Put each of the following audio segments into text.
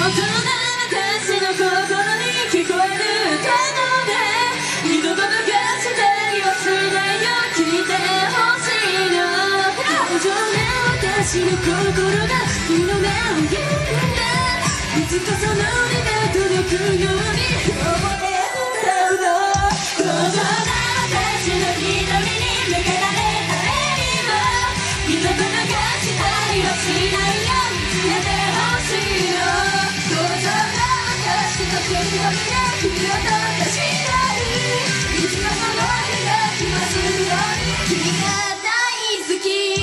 私の心に聞こえる歌声で二度と逃したりはしないよ聞いてほしいの大丈夫な私の心が君の目を言うんだいつかその手が届くように覚え歌うの高尚な私の瞳に向けられた笑みは二度と逃したりはしないよ見つめてほしいの高尚な私の瞳で君をと確かにいつかその日が来ますように君が大好き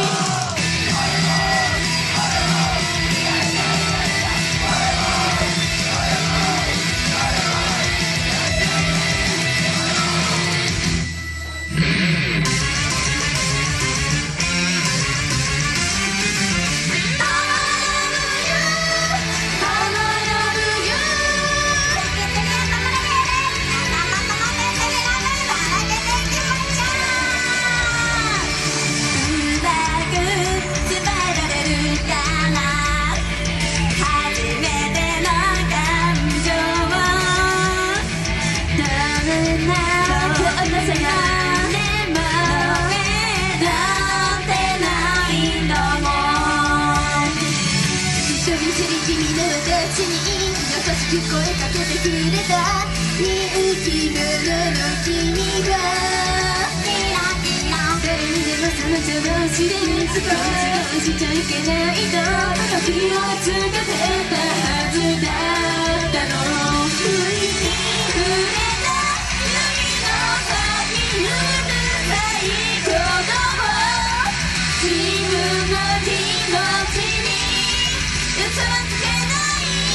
声かけてくれた人気者の君はキラキラ誰にでもその邪魔をして少ししちゃいけないと時をつけてたはずだったの不意に触れた指の先うるさい鼓動自分の気持ちに嘘はつけない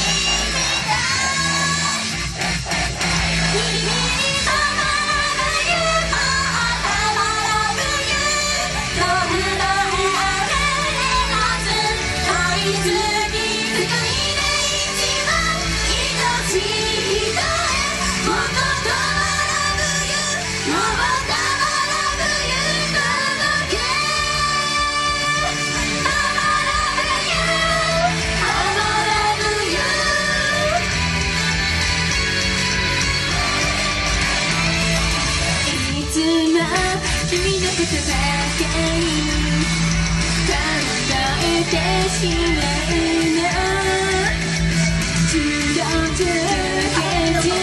君のことばかり考えてしまうの中断中継中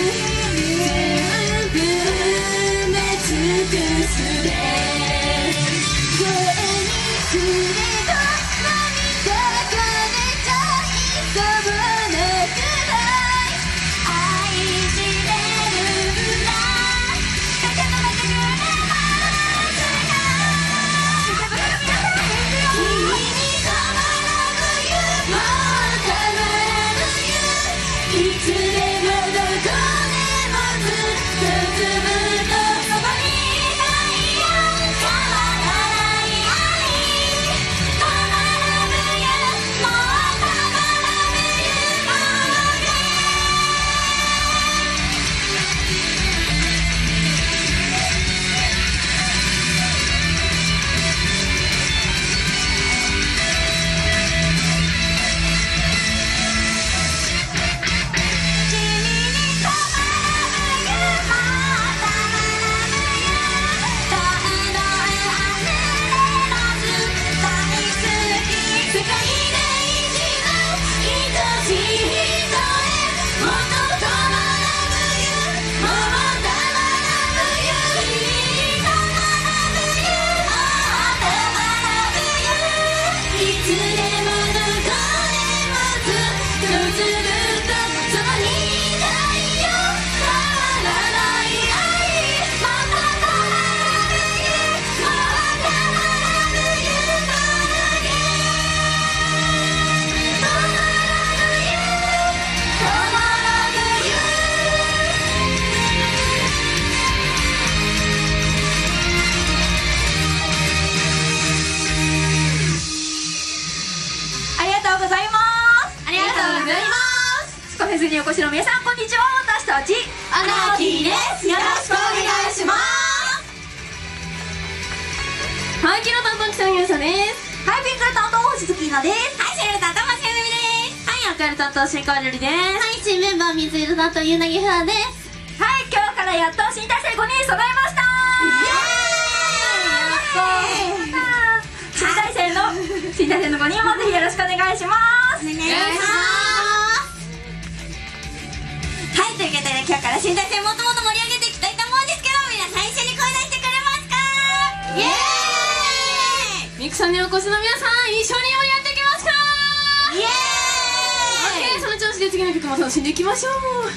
全部埋め尽くすで声にすれば涙が出ちゃいそうなくらい愛してるんだフェスにお越しの皆さん、こんにちは。私たちアナーキーです。よろしくお願いします。はい、キノ担当北見ゆうさです。 はい、ピンク担当星月菜です。 はい、シェル担当松山美です。 はい、 役割担当進行よりです。 はい、新メンバー水色担当ゆうなぎふわです。 はい、今日からやっと新体制5人揃いましたー。やっと新体制の5人もぜひよろしくお願いします。 お願いします。はい、ということで今日から新体制もっともっと盛り上げていきたいと思うんですけど、皆さん一緒に声出してくれますか？イエーイ。 ミクさんにお越しの皆さん、一緒に盛り上げていきますか？ イエーイ。 オッケー、その調子で次の曲も楽しんでいきましょう。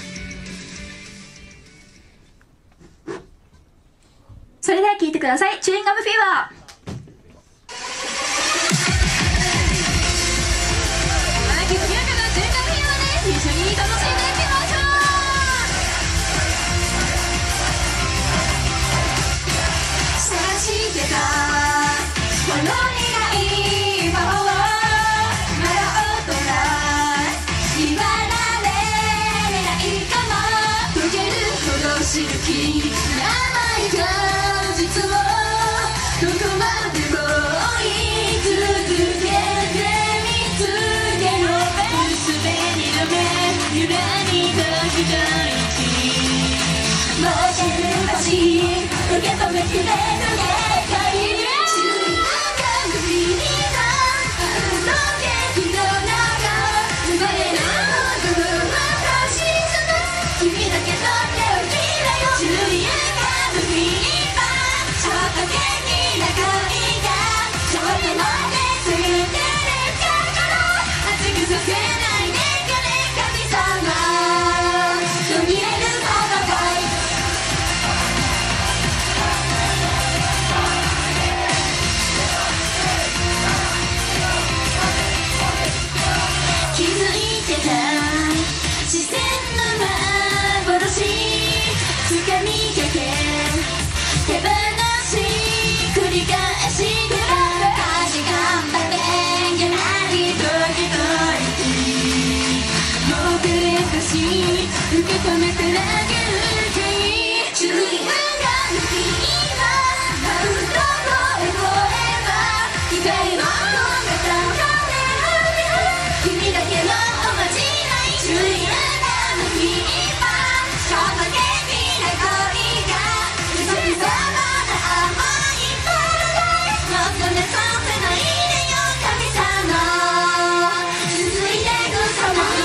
それでは聴いてください。チューインガムフィーバー。一緒に楽しんでいきましょう。探してたほろ苦いパワー、まだ大人言われないかも。溶けるほどシルキーなマイ果実をどこまでも追い続けて見つけよう。揺らにと一息もう一橋受け止めてくれる願い。注意の鏡があの劇の中生まれるほど私じゃない君だけの手をひらよ。注意の鏡はちょっと元気な恋がちょっとの手すぐてるから熱くさせないで受け止めてあげるけい。注意が抜き今マウントのエコエバー光の音が高め合う君だけのおまじない。注意が抜き今ちょっと元気な恋が嘘嘘の甘いパラダイスもっとねさせないでよ神様続いてくさま。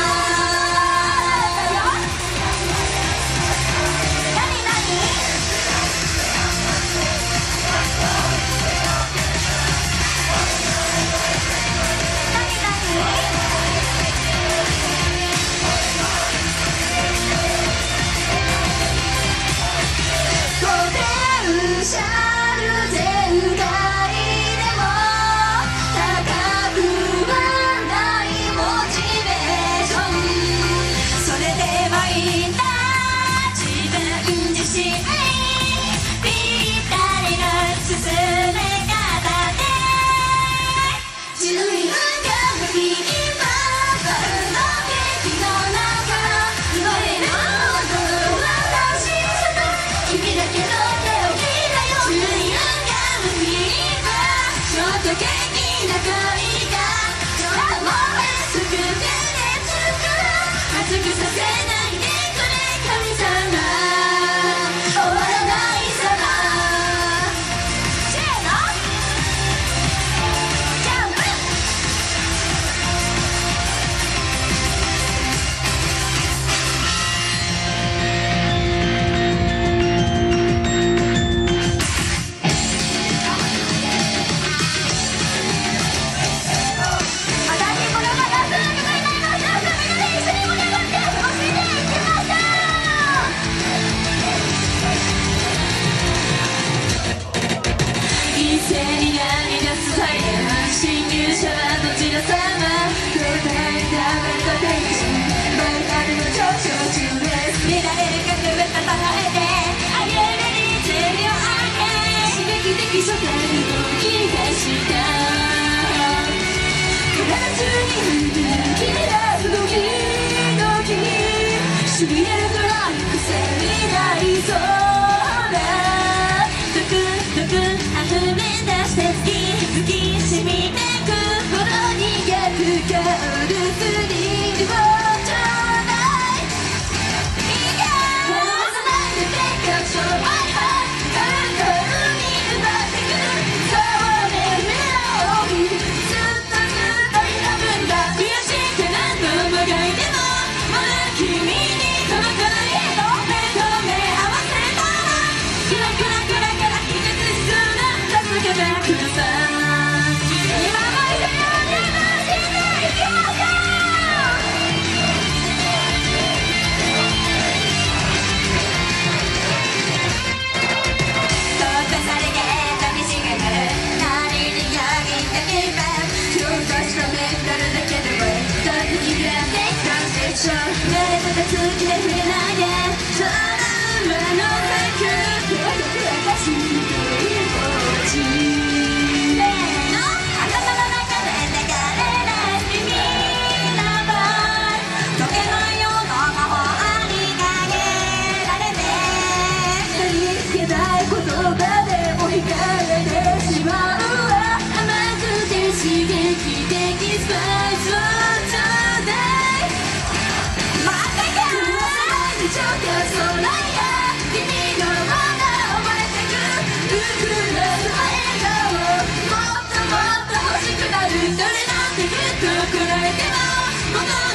しびれるくらい癖になりそうだ。ドクドク溢れ出して突き染みてくほどに逆がうるすりを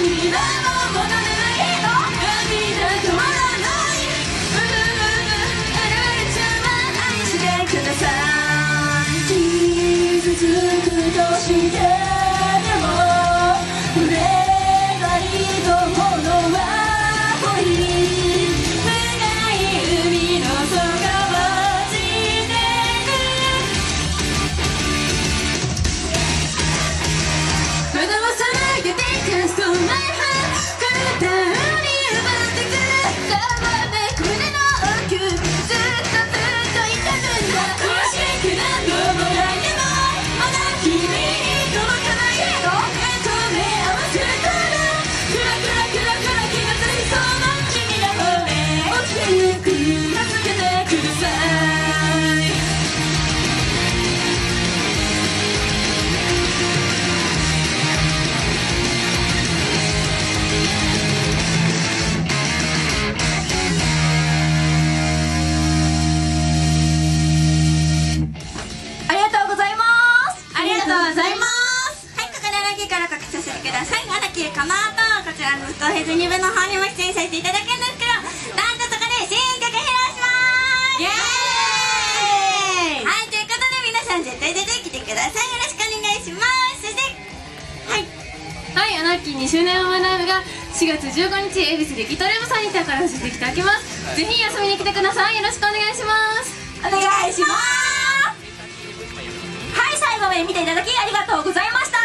今も戻れないの涙止まらない愛してください傷つくとしてでも触れないとものは遠い深い海の底を散ってくまだ幼い手でストマイハー体に奪ってくたまめくれの奥ずっと痛むんだ悔しく何度も泣いてもまだ君に届かないの目と目合わせたらクラクラクラクラ気がついそうな君の方へ落ちてゆく助けてくださいありがとうございますありがとうございますはい、ここでラッキーから告知させてください。ラッキーかまとこちらの不公平ズ2部の方にも出演させていただくんですけど、なんとそこで新曲披露しますイエーイ。はい、ということで皆さん絶対出てきてください。よろしくお願いします。そしてはい、アナッキー2周年ワンマンライブが4月15日恵比寿でギトレブさんにてからさせていただきます。ぜひ遊びに来てください。よろしくお願いしますお願いします。はい、最後まで見ていただきありがとうございました。